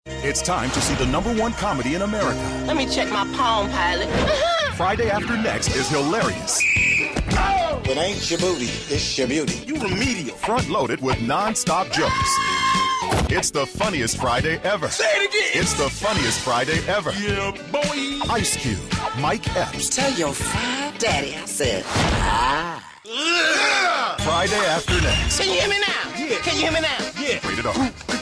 It's time to see the #1 comedy in America. Let me check my Palm Pilot. Friday After Next is hilarious. Oh! It ain't your booty, it's your beauty. You remedial. Front-loaded with non-stop jokes. It's the funniest Friday ever. Say it again! It's the funniest Friday ever. Yeah, boy! Ice Cube, Mike Epps. Tell your fine daddy I said, ah. Friday After Next. Can you hear me now? Yeah. Can you hear me now? Yeah. Rated R.